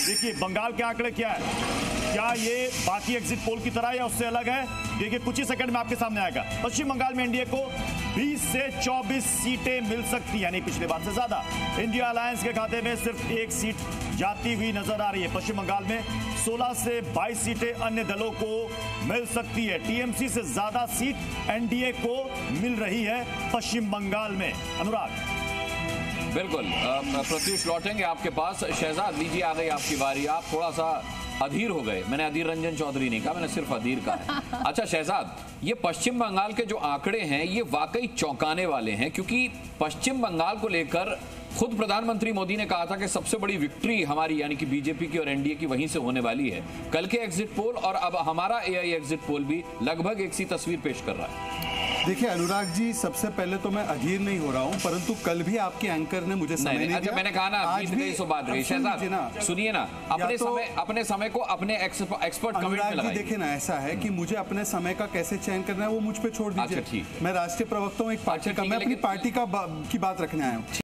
देखिए बंगाल के आंकड़े क्या है, क्या ये बाकी एग्जिट पोल की तरह या उससे अलग है? देखिए कुछ ही सेकंड में आपके सामने आएगा। पश्चिम बंगाल में एनडीए को 20 से 24 सीटें मिल सकती, यानी पिछले बार से ज्यादा। इंडिया अलायंस के खाते में सिर्फ एक सीट जाती हुई नजर आ रही है। पश्चिम बंगाल में 16 से 22 सीटें अन्य दलों को मिल सकती है। टीएमसी से ज्यादा सीट एनडीए को मिल रही है पश्चिम बंगाल में। अनुराग। बिल्कुल, प्रत्युष लौटेंगे आपके पास। शहजाद लीजिए, आ गई आपकी बारी। आप थोड़ा सा अधीर हो गए। मैंने अधीर रंजन चौधरी नहीं कहा, मैंने सिर्फ अधीर कहा। अच्छा शहजाद, ये पश्चिम बंगाल के जो आंकड़े हैं ये वाकई चौंकाने वाले हैं, क्योंकि पश्चिम बंगाल को लेकर खुद प्रधानमंत्री मोदी ने कहा था कि सबसे बड़ी विक्ट्री हमारी यानी कि बीजेपी की और एनडीए की वहीं से होने वाली है। कल के एग्जिट पोल और अब हमारा एआई एग्जिट पोल भी लगभग एक सी तस्वीर पेश कर रहा है। देखिए अनुराग जी, सबसे पहले तो मैं अधीर नहीं हो रहा हूं, परंतु कल भी आपके एंकर ने मुझे समय नहीं दिया। अच्छा मैंने कहा ना, आज भी सो बात रही। शहजाद सुनिए ना, अपने समय को अपने एक्सपर्ट कमेंट में लगाइए। देखिए ना, ऐसा है कि मुझे अपने समय का कैसे चयन करना है वो मुझ पे छोड़ दीजिए। अच्छा ठीक, मैं राष्ट्रीय प्रवक्ता हूँ एक पार्टी का, मैं अपनी पार्टी की बात रखने आया हूँ।